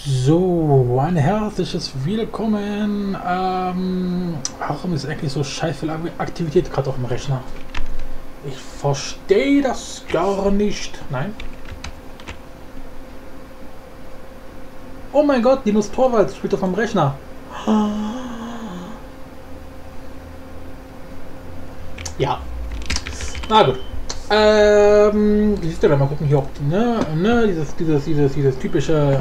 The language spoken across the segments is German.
So, ein herzliches Willkommen. Warum ist eigentlich so scheiß viel Aktivität gerade auf dem Rechner? Ich verstehe das gar nicht. Nein. Oh mein Gott, Linus Torvalds spielt auf dem Rechner. Ja. Na gut. Siehst du, wenn mal gucken hier, ob dieses typische.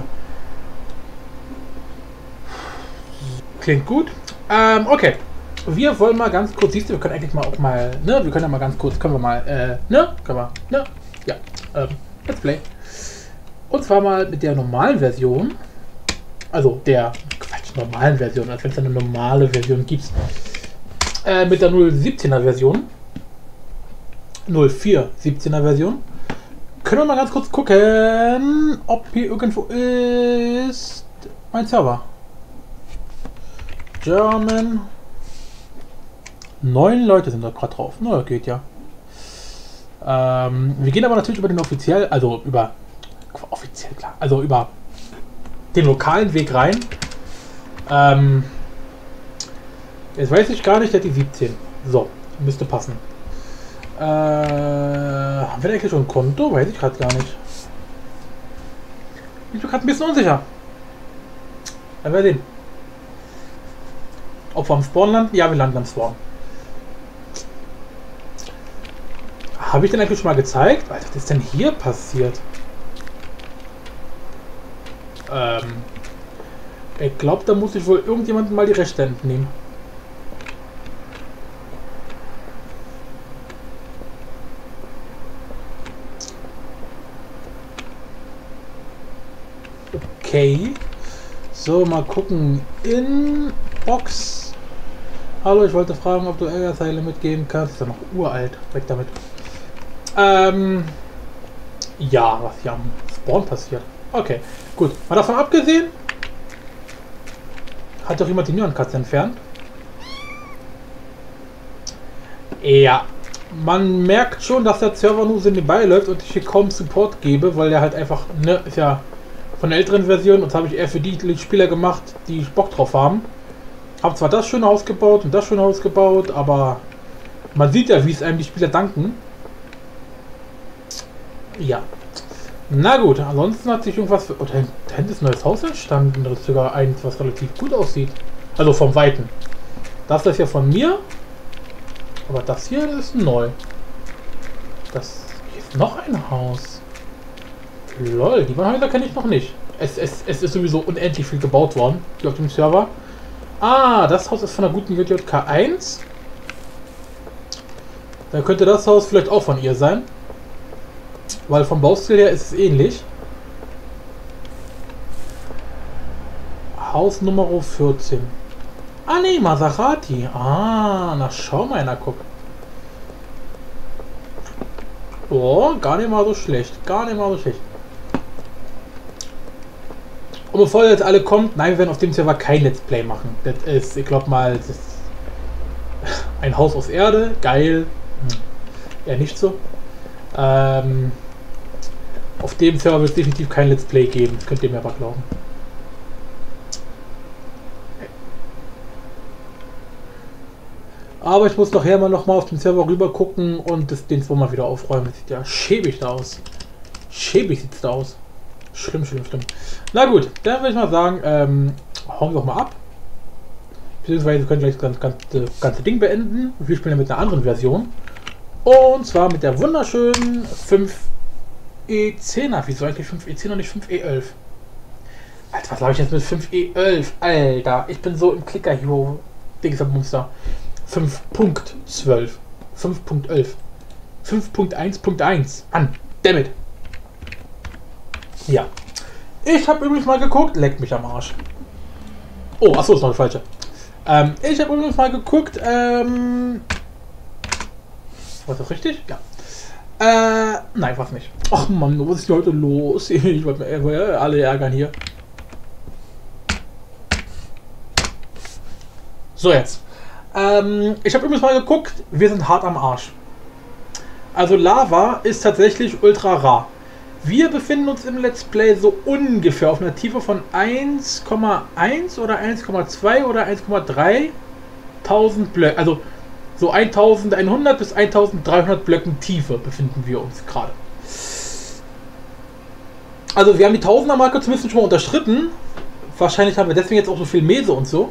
Klingt gut. Okay. Wir wollen mal ganz kurz, siehst du, wir können eigentlich mal auch mal, ne, wir können ja mal ganz kurz, können wir mal, ja, Let's Play. Und zwar mal mit der normalen Version, also der, normalen Version, als wenn es eine normale Version gibt, mit der 0.17er Version, 0.4.17er Version, können wir mal ganz kurz gucken, ob hier irgendwo ist mein Server. German. 9 Leute sind da gerade drauf. Na, geht ja. Wir gehen aber natürlich über den offiziell, also über offiziell klar, also über den lokalen Weg rein. Jetzt weiß ich gar nicht, der hat die 17. So, müsste passen. Haben wir eigentlich schon ein Konto? Weiß ich gerade gar nicht. Ich bin gerade ein bisschen unsicher. Werden wir sehen. Ob wir am Spawn landen? Ja, wir landen am Spawn. Habe ich den eigentlich schon mal gezeigt? Was ist denn hier passiert? Ich glaube, da muss ich wohl irgendjemandem mal die Rechte entnehmen. Okay. So, mal gucken. Inbox. Hallo, ich wollte fragen, ob du Ärgerseile mitgeben kannst. Ist ja noch uralt. Weg damit. Ja, was hier am Spawn passiert. Okay, gut. Mal davon abgesehen, hat doch jemand die Neon-Katze entfernt? Ja. Man merkt schon, dass der Server nur so nebenbei läuft und ich hier kaum Support gebe, weil der halt einfach, ne, ist ja von der älteren Version und das habe ich eher für die Spieler gemacht, die Bock drauf haben. Habe zwar das schön ausgebaut und das schön ausgebaut, aber man sieht ja, wie es einem die Spieler danken. Ja. Na gut, ansonsten hat sich irgendwas... Oh, da hinten ist ein neues Haus entstanden. Das ist sogar eins, was relativ gut aussieht. Also vom Weiten. Das ist ja von mir. Aber das hier ist neu. Das hier ist noch ein Haus. Lol, die Häuser kenne ich noch nicht. Es ist sowieso unendlich viel gebaut worden hier auf dem Server. Ah, das Haus ist von der guten JJK 1. Dann könnte das Haus vielleicht auch von ihr sein. Weil vom Baustil her ist es ähnlich. Haus Nummer 14. Ah ne, Maserati. Ah, na schau mal einer, guck. Oh, gar nicht mal so schlecht. Gar nicht mal so schlecht. Und bevor jetzt alle kommt, nein, wir werden auf dem Server kein Let's Play machen. Das ist, ich glaube mal, das ist ein Haus aus Erde. Geil. Eher nicht so. Auf dem Server wird es definitiv kein Let's Play geben. Das könnt ihr mir aber glauben. Aber ich muss nachher mal noch mal auf den Server rüber gucken und den Spawn mal wieder aufräumen. Das sieht ja schäbig da aus. Schäbig sieht es da aus. Schlimm, schlimm, schlimm. Na gut, dann würde ich mal sagen, hauen wir auch mal ab. Beziehungsweise wir können gleich das ganze Ding beenden. Wir spielen ja mit einer anderen Version. Und zwar mit der wunderschönen 5E10er. Wieso eigentlich 5E10 und nicht 5E11? Alter, was habe ich jetzt mit 5E11? Alter, ich bin so im Klicker hier. Dingsabmonster. 5.12. 5.11. 5.1.1. An. Dammit. Ja. Ich habe übrigens mal geguckt. Leckt mich am Arsch. Oh, achso, ist noch eine falsche. Ich habe übrigens mal geguckt. War das richtig? Ja. Nein, war's nicht. Ach Mann, was ist denn heute los? Ich wollte mir alle ärgern hier. So, jetzt. Ich habe übrigens mal geguckt. Wir sind hart am Arsch. Also Lava ist tatsächlich ultra rar. Wir befinden uns im Let's Play so ungefähr auf einer Tiefe von 1,1 oder 1,2 oder 1,3 tausend Blöcke. Also so 1100 bis 1300 Blöcken Tiefe befinden wir uns gerade. Also wir haben die Tausender-Marke zumindest schon mal unterschritten. Wahrscheinlich haben wir deswegen jetzt auch so viel Mese und so.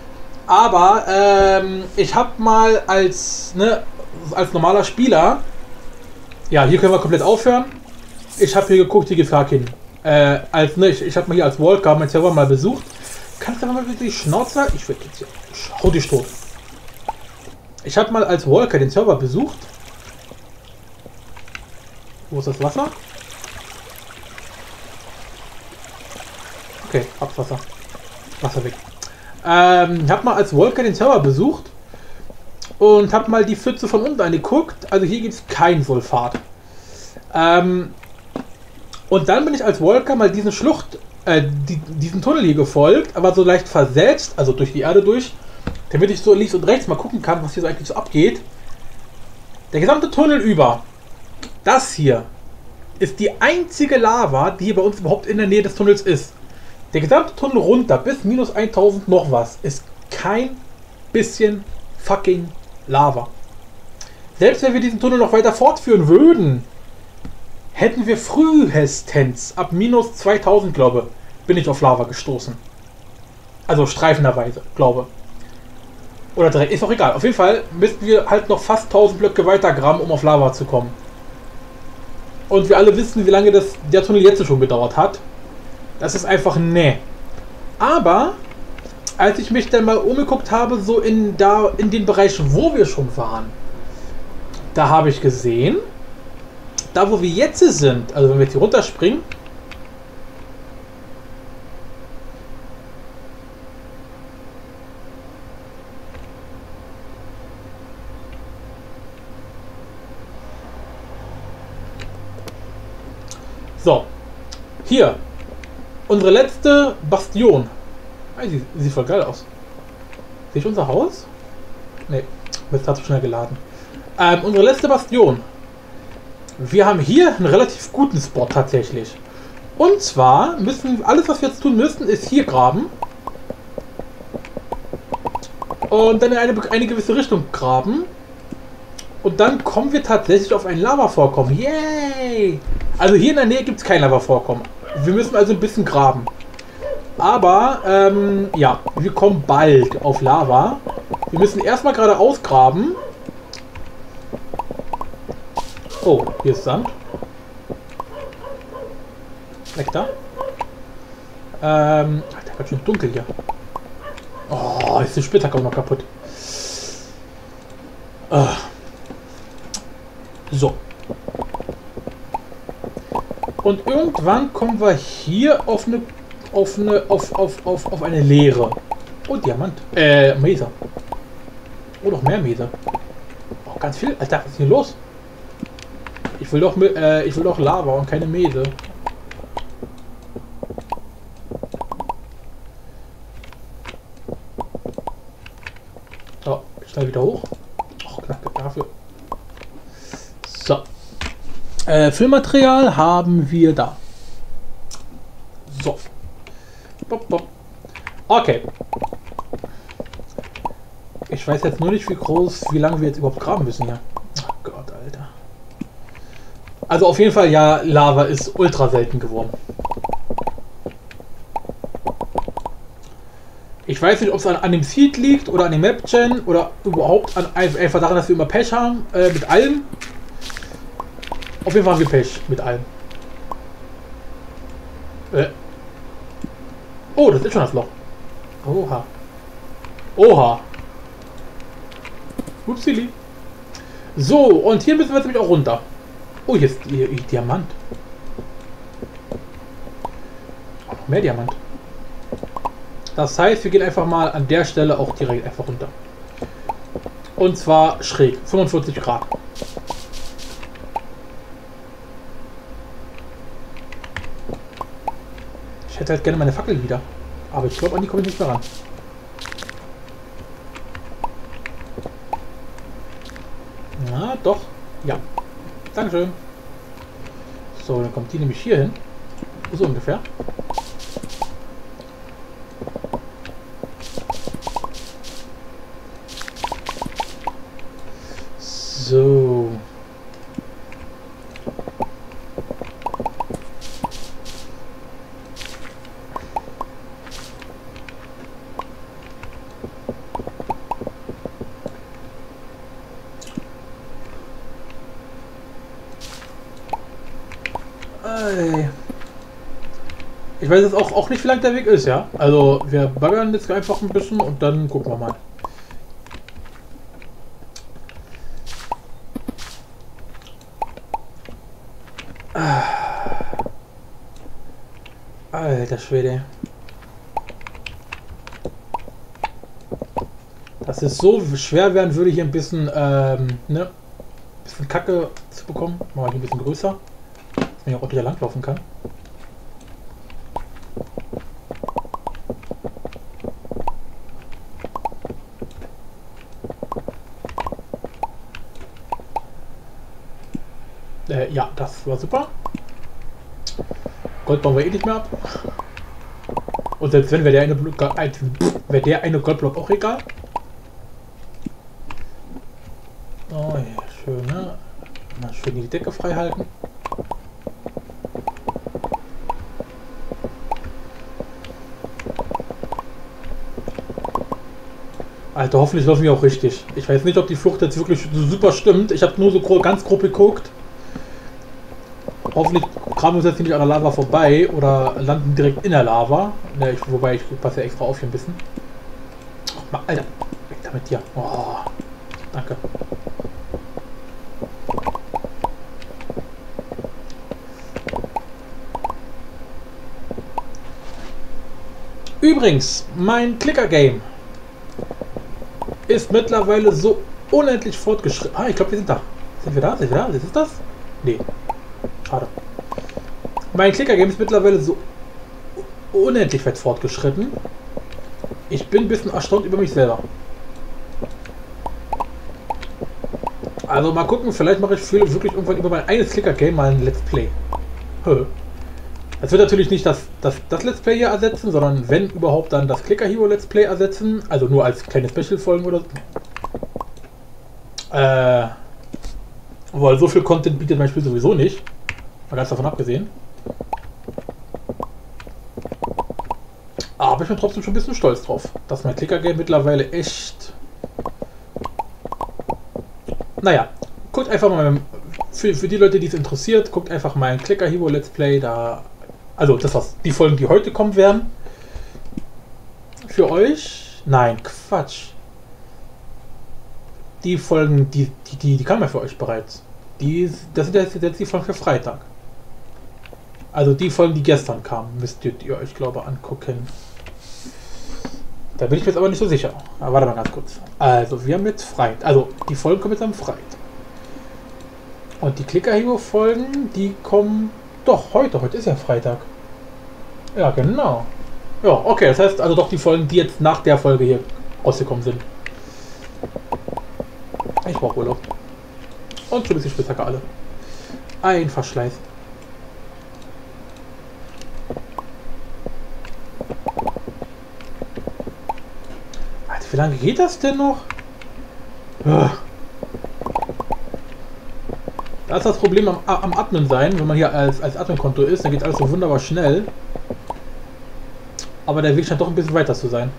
Aber ich habe mal als normaler Spieler, ja, hier können wir komplett aufhören. Ich habe hier geguckt, hier geht gar hin. Ich habe mal hier als Walker meinen Server mal besucht. Kannst du mal bitte die Schnauze? Ich will jetzt hier. Hau dich tot. Ich habe mal als Walker den Server besucht. Wo ist das Wasser? Okay, Abwasser. Wasser weg. Ich habe mal als Walker den Server besucht und habe mal die Pfütze von unten angeguckt. Also hier gibt es kein Sulfat. Und dann bin ich als Walker mal diesen diesen Tunnel hier gefolgt, aber so leicht versetzt, also durch die Erde durch, damit ich so links und rechts mal gucken kann, was hier so eigentlich so abgeht. Der gesamte Tunnel über, das hier, ist die einzige Lava, die hier bei uns überhaupt in der Nähe des Tunnels ist. Der gesamte Tunnel runter bis minus 1000 noch was ist kein bisschen fucking Lava. Selbst wenn wir diesen Tunnel noch weiter fortführen würden, hätten wir frühestens ab minus 2000, glaube bin ich auf Lava gestoßen. Also streifenderweise, glaube. Oder direkt, ist auch egal. Auf jeden Fall müssten wir halt noch fast 1000 Blöcke weiter graben, um auf Lava zu kommen. Und wir alle wissen, wie lange der Tunnel jetzt schon gedauert hat. Das ist einfach ne. Aber als ich mich dann mal umgeguckt habe, so in den Bereich, wo wir schon waren, da habe ich gesehen, da wo wir jetzt sind, also wenn wir jetzt hier runterspringen, so, hier, unsere letzte Bastion. Sieht voll geil aus. Sehe ich unser Haus? Ne, jetzt hat es schnell geladen. Unsere letzte Bastion. Wir haben hier einen relativ guten Spot tatsächlich. Und zwar müssen alles, was wir jetzt tun müssen, ist hier graben. Und dann in eine gewisse Richtung graben. Und dann kommen wir tatsächlich auf ein Lavavorkommen. Yay! Also hier in der Nähe gibt es kein Lavavorkommen. Wir müssen also ein bisschen graben. Aber, ja, wir kommen bald auf Lava. Wir müssen erstmal geradeaus graben. Oh, hier ist Sand. Weg da. Alter, ganz schön dunkel hier. Oh, ist der Spitzhack auch noch kaputt. So. Und irgendwann kommen wir hier auf eine Leere. Oh, Diamant. Mesa. Oh, noch mehr Mesa. Oh, ganz viel. Alter, was ist hier los? Ich will doch Lava und keine Mese. So, schnell wieder hoch. Och, knapp dafür. So. Füllmaterial haben wir da. So. Okay. Ich weiß jetzt nur nicht, wie lange wir jetzt überhaupt graben müssen hier. Oh Gott, Alter. Also auf jeden Fall, ja, Lava ist ultra selten geworden. Ich weiß nicht, ob es an dem Seed liegt oder an dem Map-Gen oder überhaupt einfach daran, dass wir immer Pech haben mit allem. Auf jeden Fall haben wir Pech mit allem. Oh, das ist schon das Loch. Oha. Oha. Upsili. So, und hier müssen wir jetzt nämlich auch runter. Oh, hier ist Diamant. Oh, noch mehr Diamant. Das heißt, wir gehen einfach mal an der Stelle auch direkt einfach runter. Und zwar schräg. 45 Grad. Ich hätte halt gerne meine Fackel wieder. Aber ich glaube, an die komme ich nicht mehr ran. Na, doch. Ja. Dankeschön. So, dann kommt die nämlich hier hin. So ungefähr. So. Ich weiß jetzt auch nicht, wie lang der Weg ist, ja? Also, wir baggern jetzt einfach ein bisschen und dann gucken wir mal. Alter Schwede. Das ist so schwer werden würde, hier ein bisschen, ne? Bisschen Kacke zu bekommen. Machen wir hier ein bisschen größer. Dass man hier auch ordentlich langlaufen kann. Ja, das war super. Gold bauen wir eh nicht mehr ab. Und selbst wenn, wäre der eine Goldblock auch egal. Oh ja, schön, ne? Mal schön die Decke frei halten. Alter, hoffentlich laufen wir auch richtig. Ich weiß nicht, ob die Flucht jetzt wirklich so super stimmt. Ich habe nur so ganz grob geguckt. Hoffentlich kramen wir uns jetzt nicht an der Lava vorbei oder landen direkt in der Lava. Ne, wobei, ich passe ja extra auf hier ein bisschen. Oh, Mann, Alter, weg damit hier. Oh, danke. Übrigens, mein Clicker-Game ist mittlerweile so unendlich fortgeschritten. Ah, ich glaube, wir sind da. Sind wir da? Sind wir da? Ist es das? Nee. Schade. Mein Clicker-Game ist mittlerweile so unendlich weit fortgeschritten. Ich bin ein bisschen erstaunt über mich selber. Also mal gucken, vielleicht mache ich wirklich irgendwann über mein eines Clicker-Game mal ein Let's Play. Das wird natürlich nicht das Let's Play hier ersetzen, sondern wenn überhaupt dann das Clicker Hero Let's Play ersetzen. Also nur als kleine Special-Folgen oder so. Weil so viel Content bietet mein Spiel sowieso nicht. Mal ganz davon abgesehen. Aber ich bin trotzdem schon ein bisschen stolz drauf, dass mein Clicker-Game mittlerweile echt... Naja, guckt einfach mal, für die Leute, die es interessiert, guckt einfach mal ein Clicker Hero Let's Play, da... Also das was die Folgen, die heute kommen werden. Für euch? Nein, Quatsch. Die Folgen, die kamen ja für euch bereits. Das sind jetzt die Folgen für Freitag. Also die Folgen, die gestern kamen, müsst ihr euch, glaube ich, angucken. Da bin ich mir jetzt aber nicht so sicher. Aber warte mal ganz kurz. Also wir haben jetzt Freitag. Also die Folgen kommen jetzt am Freitag. Und die Clicker Hero Folgen, die kommen doch heute. Heute ist ja Freitag. Ja, genau. Ja, okay. Das heißt also doch die Folgen, die jetzt nach der Folge hier rausgekommen sind. Ich brauche Urlaub. Und schon ein bisschen Spitzhacke alle. Ein Verschleiß. Alter, wie lange geht das denn noch? Da ist das Problem am Admin sein, wenn man hier als Admin-Konto ist, dann geht alles so wunderbar schnell. Aber der Weg scheint doch ein bisschen weiter zu sein.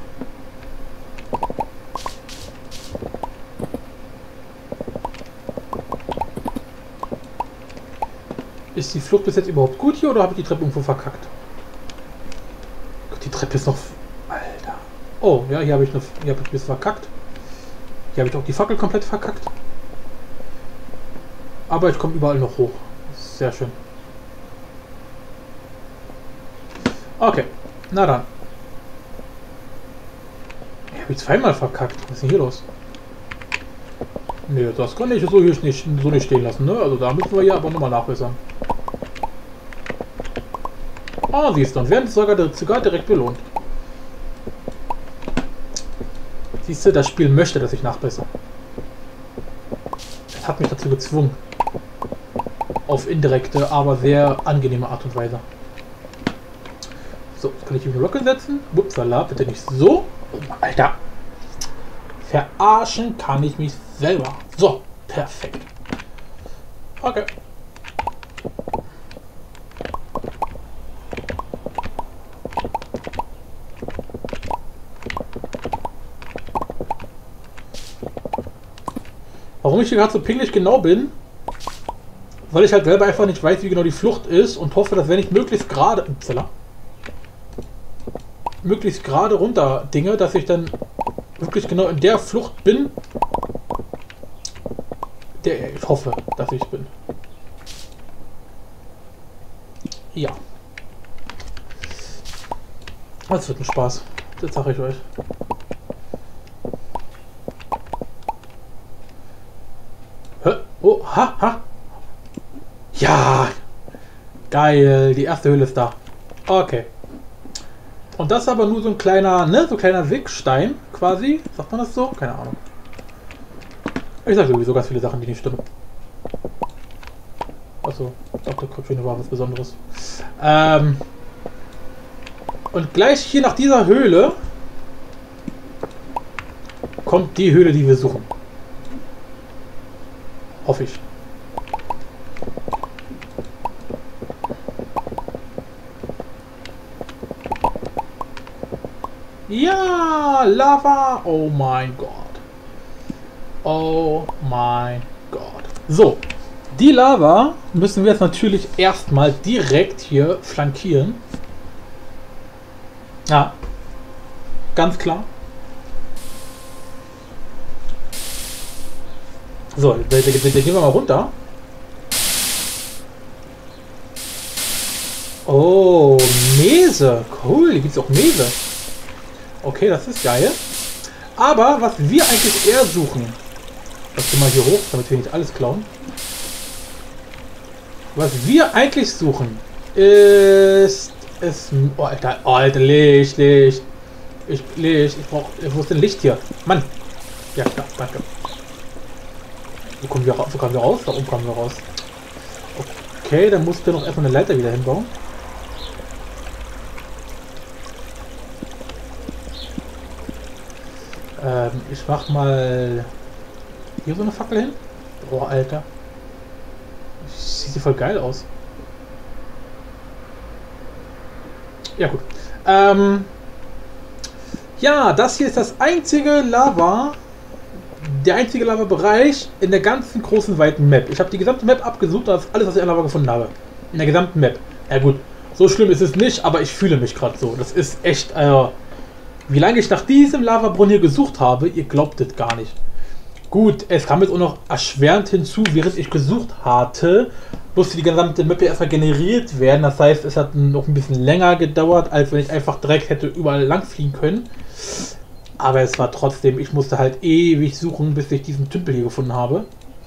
Ist die Flucht bis jetzt überhaupt gut hier oder habe ich die Treppe irgendwo verkackt? Gott, die Treppe ist noch... Alter. Oh, ja, hier habe ich ein bisschen verkackt. Hier habe ich auch die Fackel komplett verkackt. Aber ich komme überall noch hoch. Sehr schön. Okay, na dann. Ich habe zweimal verkackt. Was ist denn hier los? Nee, das kann ich so nicht stehen lassen, ne? Also da müssen wir ja aber nochmal nachbessern. Ah, siehst du, und werden sogar direkt belohnt. Siehst du, das Spiel möchte, dass ich nachbessere. Es hat mich dazu gezwungen. Auf indirekte, aber sehr angenehme Art und Weise. So, kann ich hier einen Rocket setzen? Upsala, bitte nicht so. Oh, Alter. Verarschen kann ich mich selber. So, perfekt. Okay. Warum ich hier gerade so pingelig genau bin? Weil ich halt selber einfach nicht weiß, wie genau die Flucht ist und hoffe, dass wenn ich möglichst gerade runter dinge, dass ich dann wirklich genau in der Flucht bin, der ich hoffe, dass ich bin. Ja. Das wird ein Spaß. Das sage ich euch. Hä? Oh, ha. Ja. Geil. Die erste Höhle ist da. Okay. Und das ist aber nur so ein kleiner, so kleiner Wegstein quasi. Sagt man das so? Keine Ahnung. Ich sage sowieso ganz viele Sachen, die nicht stimmen. Achso, Dr. Kröpfchen war was Besonderes. Und gleich hier nach dieser Höhle kommt die Höhle, die wir suchen. Hoffe ich. Ja, Lava! Oh mein Gott. Oh mein Gott. So, die Lava müssen wir jetzt natürlich erstmal direkt hier flankieren. Ja, ganz klar. So, da gehen wir mal runter. Oh, Mese. Cool, hier gibt es auch Mese. Okay, das ist geil. Aber was wir eigentlich eher suchen, das gehen wir mal hier hoch, damit wir nicht alles klauen. Was wir eigentlich suchen, ist... Oh, Alter, Licht. Ich brauche... Wo ist denn Licht hier? Mann! Ja, klar, danke. Wo kommen wir raus? Da oben kommen wir raus. Okay, dann musst du noch erstmal eine Leiter wieder hinbauen. Ich mach mal hier so eine Fackel hin. Oh, Alter. Sieht voll geil aus. Ja, gut. Ja, das hier ist das einzige Lava... Der einzige Lava-Bereich in der ganzen großen, weiten Map. Ich habe die gesamte Map abgesucht, das ist alles, was ich an Lava gefunden habe. In der gesamten Map. Ja gut, so schlimm ist es nicht, aber ich fühle mich gerade so. Das ist echt... wie lange ich nach diesem Lavabrunnen hier gesucht habe, ihr glaubt es gar nicht. Gut, es kam jetzt auch noch erschwerend hinzu, während ich gesucht hatte, musste die gesamte Map erstmal generiert werden. Das heißt, es hat noch ein bisschen länger gedauert, als wenn ich einfach direkt hätte überall lang fliegen können. Aber es war trotzdem, ich musste halt ewig suchen, bis ich diesen Tümpel hier gefunden habe.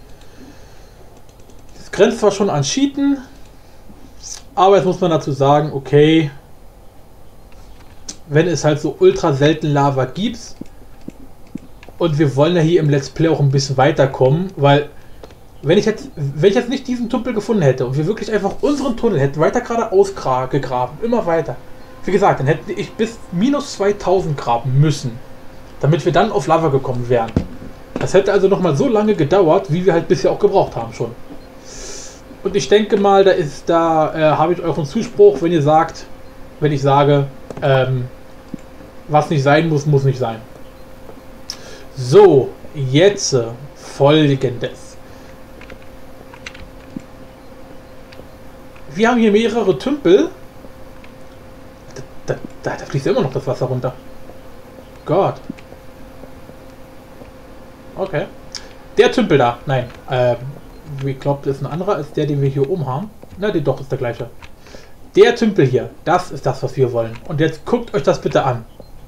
Das grenzt zwar schon an Cheaten, aber jetzt muss man dazu sagen, okay, wenn es halt so ultra selten Lava gibt und wir wollen ja hier im Let's Play auch ein bisschen weiterkommen, weil wenn ich jetzt nicht diesen Tunnel gefunden hätte und wir wirklich einfach unseren Tunnel hätten weiter geradeaus gegraben, immer weiter, wie gesagt, dann hätte ich bis minus 2000 graben müssen, damit wir dann auf Lava gekommen wären. Das hätte also nochmal so lange gedauert, wie wir halt bisher auch gebraucht haben schon. Und ich denke mal, da habe ich euren Zuspruch, wenn ihr sagt, wenn ich sage, was nicht sein muss, muss nicht sein. So, jetzt Folgendes. Wir haben hier mehrere Tümpel. Da fließt immer noch das Wasser runter. Gott. Okay. Der Tümpel da. Nein. Ich glaube, das ist ein anderer als der, den wir hier oben haben. Na, doch, ist der gleiche. Der Tümpel hier. Das ist das, was wir wollen. Und jetzt guckt euch das bitte an.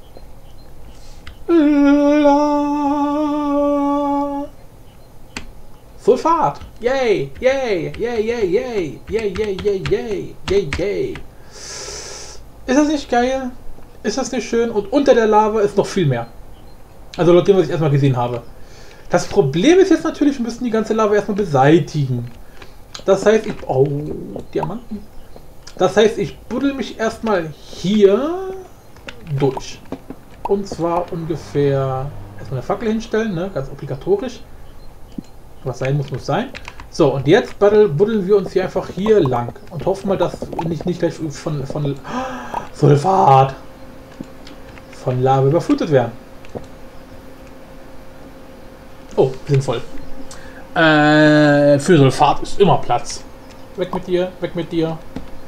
Sulfat. Yay. Yay. Yay, yay, yay. Yay, yay, yay, yay. Yay, yay. Ist das nicht geil? Ist das nicht schön? Und unter der Lava ist noch viel mehr. Also laut dem, was ich erstmal gesehen habe. Das Problem ist jetzt natürlich, wir müssen die ganze Lava erstmal beseitigen. Das heißt, ich... Oh, Diamanten. Das heißt, ich buddel mich erstmal hier durch. Und zwar ungefähr... Erstmal eine Fackel hinstellen, ne? Ganz obligatorisch. Was sein muss, muss sein. So, und jetzt buddeln wir uns hier einfach hier lang. Und hoffen mal, dass nicht gleich von Sulfat von Lava überflutet werden. Oh, sinnvoll. Für Sulfat ist immer Platz. Weg mit dir, weg mit dir.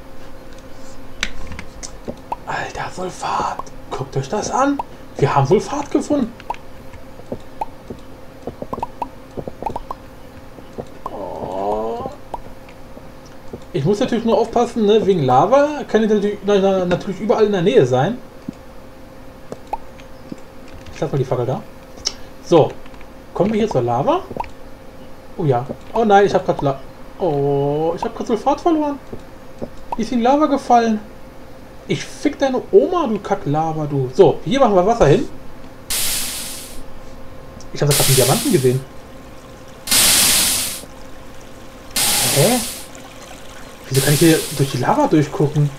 Alter, Sulfat. Guckt euch das an. Wir haben Sulfat gefunden. Oh. Ich muss natürlich nur aufpassen, ne? Wegen Lava kann ich natürlich überall in der Nähe sein. Ich lasse mal die Fackel da. So. Kommen wir hier zur Lava? Oh ja. Oh nein, ich habe gerade Sulfat verloren. Die ist in Lava gefallen. Ich fick deine Oma, du Kacklava, du. So, hier machen wir Wasser hin. Ich habe gerade einen Diamanten gesehen. Hä? Wieso kann ich hier durch die Lava durchgucken?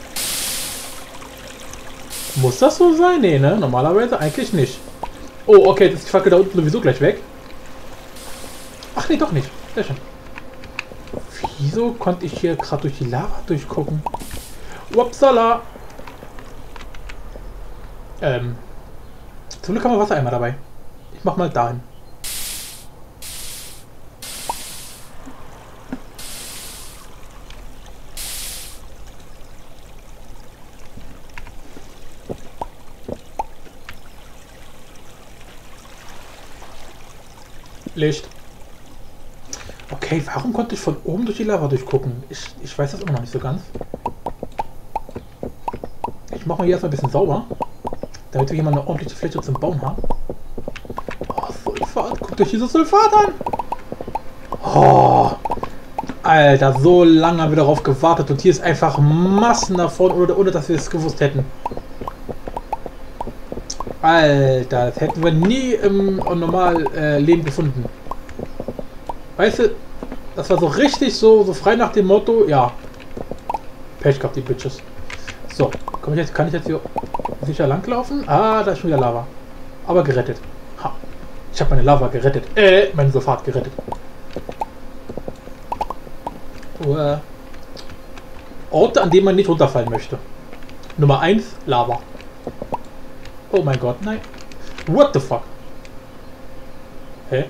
Muss das so sein? Nee, ne? Normalerweise eigentlich nicht. Oh, okay, jetzt ist die Fackel da unten sowieso gleich weg. Ach nee, doch nicht. Sehr schön. Wieso konnte ich hier gerade durch die Lava durchgucken? Upsala! Zum Glück haben wir Wassereimer dabei. Ich mach mal dahin. Licht. Okay, warum konnte ich von oben durch die Lava durchgucken? Ich weiß das immer noch nicht so ganz. Ich mache mal hier erstmal ein bisschen sauber, damit wir hier mal eine ordentliche Fläche zum Bauen haben. Oh, Sulfat. Guckt euch dieses Sulfat an. Oh, Alter, so lange haben wir darauf gewartet und hier ist einfach Massen davon, ohne dass wir es gewusst hätten. Alter, das hätten wir nie im normalen Leben gefunden. Weißt du, das war so richtig so frei nach dem Motto, ja, Pech gehabt, die Bitches. So, kann ich jetzt hier sicher langlaufen? Ah, da ist schon wieder Lava. Aber gerettet. Ha, ich habe meine Lava gerettet. Mein Sulfat gerettet. Orte, an denen man nicht runterfallen möchte. Nummer 1, Lava. Oh mein Gott, nein. What the fuck? Hä?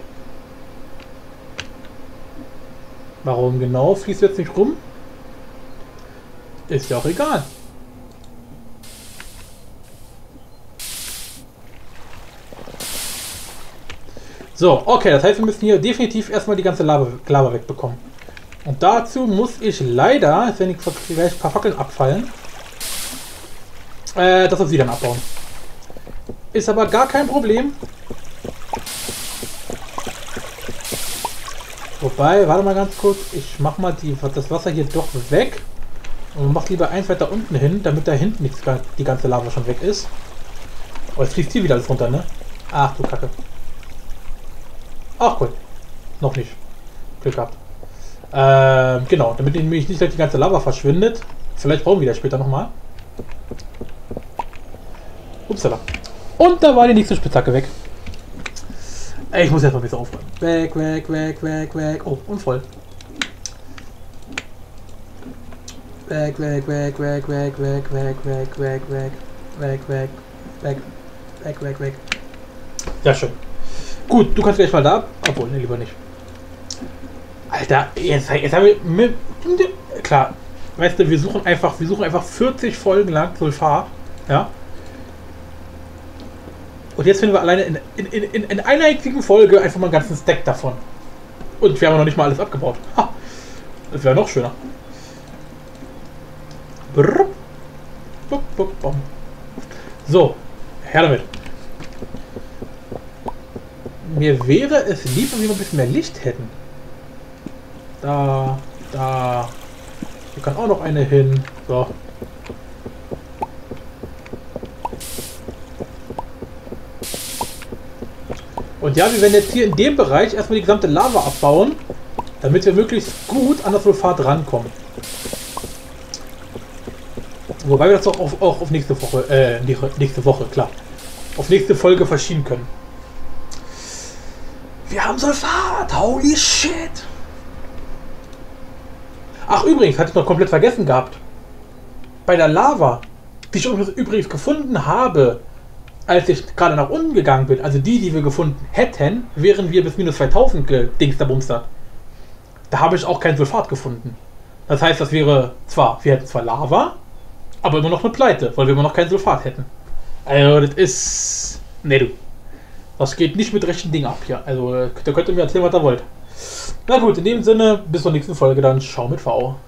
Warum genau fließt jetzt nicht rum? Ist ja auch egal. So, okay, das heißt, wir müssen hier definitiv erstmal die ganze Lava wegbekommen. Und dazu muss ich leider, wenn gleich ein paar Fackeln abfallen, das auf sie dann abbauen. Ist aber gar kein Problem. Wobei, warte mal ganz kurz, ich mach mal das Wasser hier doch weg und mach lieber eins weiter unten hin, damit da hinten nichts, die ganze Lava schon weg ist. Oh, jetzt fließt hier wieder alles runter, ne? Ach du Kacke. Ach gut, noch nicht. Glück gehabt. Genau, damit nämlich nicht gleich die ganze Lava verschwindet. Vielleicht brauchen wir das später nochmal. Upsala. Und da war die nächste Spitzhacke weg. Ich muss jetzt mal ein bisschen aufräumen. Weg, weg, weg, weg, weg. Oh, und voll. Weg, weg, weg, weg, weg, weg, weg, weg, weg, weg, weg, weg, weg, weg, weg, weg. Sehr schön. Gut, du kannst gleich mal da. Obwohl, ne, lieber nicht. Alter, jetzt haben wir. Klar, weißt du, wir suchen einfach 40 Folgen lang Sulfat. Ja. Und jetzt finden wir alleine in einer einzigen Folge einfach mal einen ganzen Stack davon. Und wir haben noch nicht mal alles abgebaut. Ha, das wäre noch schöner. So, her damit. Mir wäre es lieb, wenn wir ein bisschen mehr Licht hätten. Da. Hier kann auch noch eine hin. So. Und ja, wir werden jetzt hier in dem Bereich erstmal die gesamte Lava abbauen. Damit wir möglichst gut an das Sulfat rankommen. Wobei wir das auch auf nächste Woche, klar. Auf nächste Folge verschieben können. Wir haben Sulfat! Holy shit! Ach, übrigens, hatte ich noch komplett vergessen gehabt. Bei der Lava, die ich übrigens gefunden habe, als ich gerade nach unten gegangen bin, also die wir gefunden hätten, wären wir bis minus 2000 gedingsterbumstert. Da habe ich auch kein Sulfat gefunden. Das heißt, das wäre zwar, wir hätten zwar Lava, aber immer noch eine Pleite, weil wir immer noch kein Sulfat hätten. Also, das ist... Nee, du. Das geht nicht mit rechten Dingen ab hier. Also, da könnt ihr mir erzählen, was ihr wollt. Na gut, in dem Sinne, bis zur nächsten Folge dann. Ciao mit V.